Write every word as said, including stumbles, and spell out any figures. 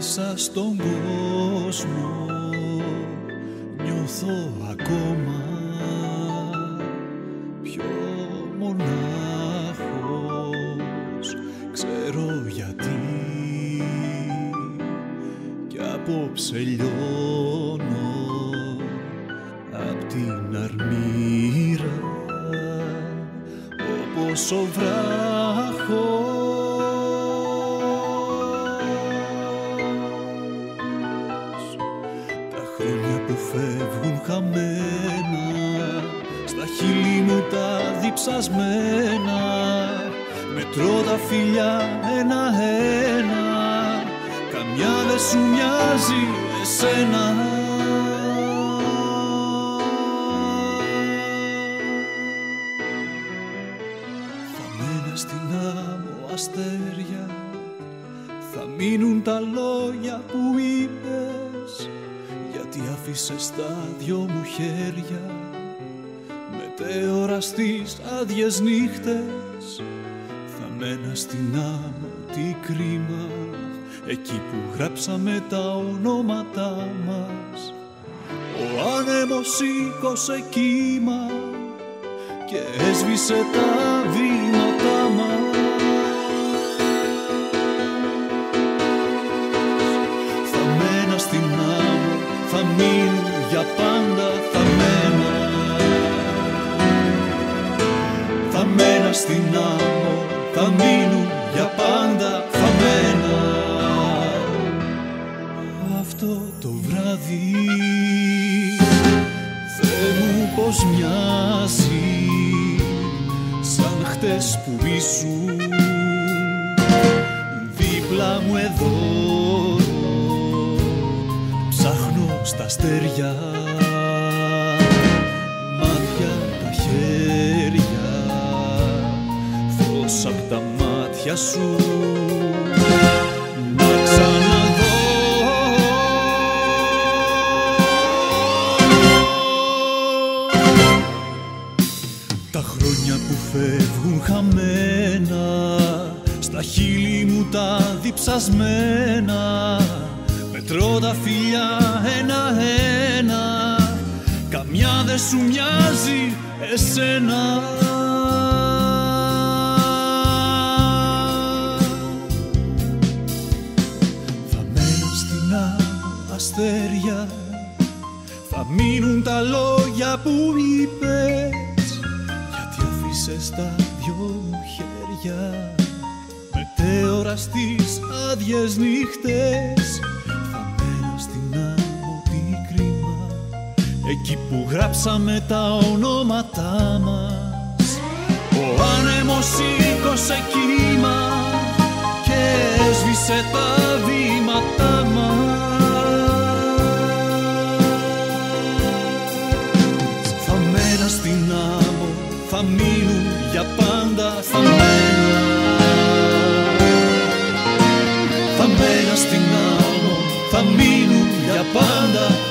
Μέσα στον κόσμο νιώθω ακόμα πιο μονάχος. Ξέρω γιατί κι απόψε λιώνω απ' την αρμύρα όπως ο βράχος. Χρόνια που φεύγουν χαμένα, στα χείλη μου τα διψασμένα, μετρώ τα φιλιά ένα-ένα, καμιά δε σου μοιάζει εσένα. Θαμμένα στην άμμο αστέρια, θα μείνουν τα λόγια που είπες, γιατί άφησες τα δυο μου χέρια μετέωρα στις άδειες νύχτες. Θαμμένα στην άμμο, τι κρίμα, εκεί που γράψαμε τα ονόματά μας. Ο άνεμος σήκωσε κύμα και έσβησε τα βήματά μας. Θαμμένα στην άμμο, θα μείνουν για πάντα θαμμένα. Θαμμένα στην άμμο, θα μείνουν για πάντα θαμμένα. Αυτό το βράδυ, Θεέ μου πως μοιάζει, σαν χτες που ήσουν δίπλα μου εδώ. Ψάχνω στα αστέρια, μάτια τα χέρια, φως απ' τα μάτια σου να ξαναδώ. Τα χρόνια που φεύγουν χαμένα, στα χείλη μου τα διψασμένα, μετρώ τα φιλιά ένα-ένα, καμιά δε σου μοιάζει εσένα. Θαμμένα στην άμμο αστέρια, θα μείνουν τα λόγια που είπες, γιατί αφήσες τα δυο μου χέρια μετέωρα στις άδειες νύχτες. Εκεί που γράψαμε τα ονόματά μας. Ο άνεμος σήκωσε κύμα και έσβησε τα βήματά μας. Θαμμένα στην άμμο, θα μείνουν για πάντα θαμμένα. Θαμμένα στην άμμο, θα μείνουν για πάντα